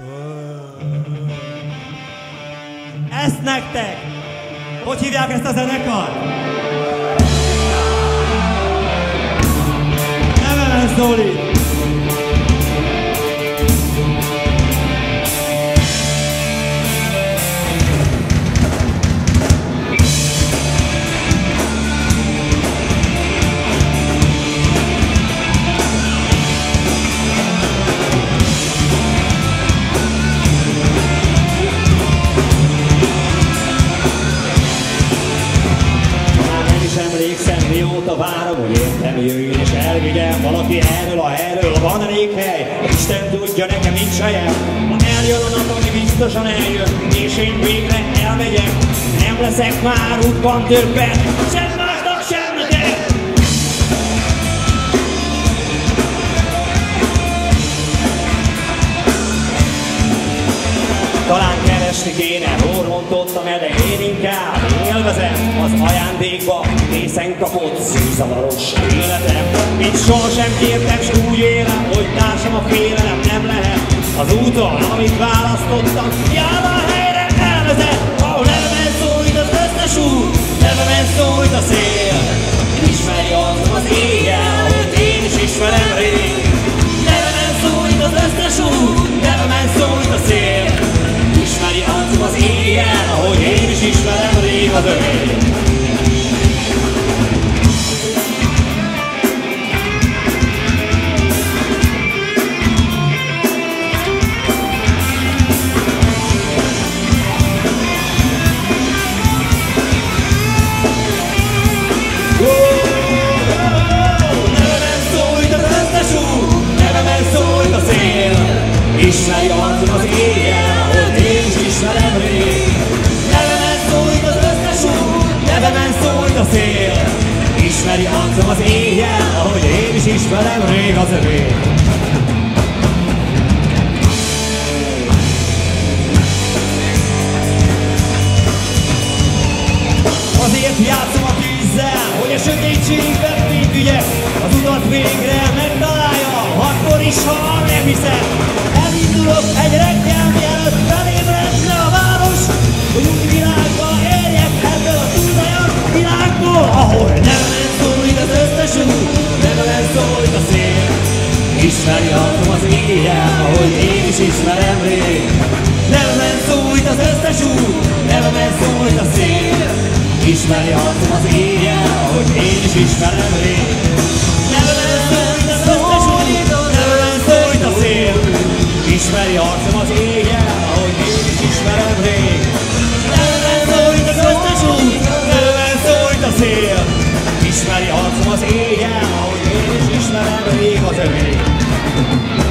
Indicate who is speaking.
Speaker 1: Ezt nektek! Hogy hívják ezt a zenekart? Neveles Zoli!
Speaker 2: Mióta várom, hogy értem jöjjön és elvigyem valaki erről van elég hely. Isten tudja, nekem nincs helyen. Ha eljön a nap, ami biztosan eljön, és én végre elmegyek, nem leszek már útban többet, sem másnak, sem neked. Talán keresni kéne, hol rontottam el, de én inkább élvezem az ajándékba részen kapott szűzavaros életem. Itt sohasem kértem, s úgy élem, hogy társam a félelem nem lehet. Az úton, amit választottam, jár a helyre elvezet, ahol nevemen szólít az összes út, nevemen szólít a szél. Ismeri az éjjel, hogy én is ismerem rég. Nevemen szólít az összes út, nevemen szólít a szél. Ismeri az éjjel, ahogy én is ismerem rég az övé. Ismeri arcom az éjjel, ahogy én is ismerem rég. Nevemen szólít az összes út, nevemen szólít a szél. Ismeri arcom az éjjel, ahogy én is ismerem rég az övé. Azért játszom a tűzzel, hogy a sötétségben végügyek, az utat végre megtalálja, akkor is, ha nem hiszem. Elindulok egy reggel, mielőtt felébredne a város, hogy új világba érjek ebből a túlzajos világból, ahol nevemen szólít az összes út, nevemen szólít a szél. Ismeri arcom az éjjel, ahogy én is ismerem rég. Nevemen szólít az összes út, nevemen szólít a szél. Ismeri arcom az éjjel, ahogy én is ismerem rég. Nevemen szólít az összes út, nevemen szólít a szél. Ismeri arcom az éjjel, ahogy én is ismerem rég. Nevemen szólít az összes út, nevemen szólít a szél. Ismeri arcom az éjjel, ahogy én is ismerem rég az övé.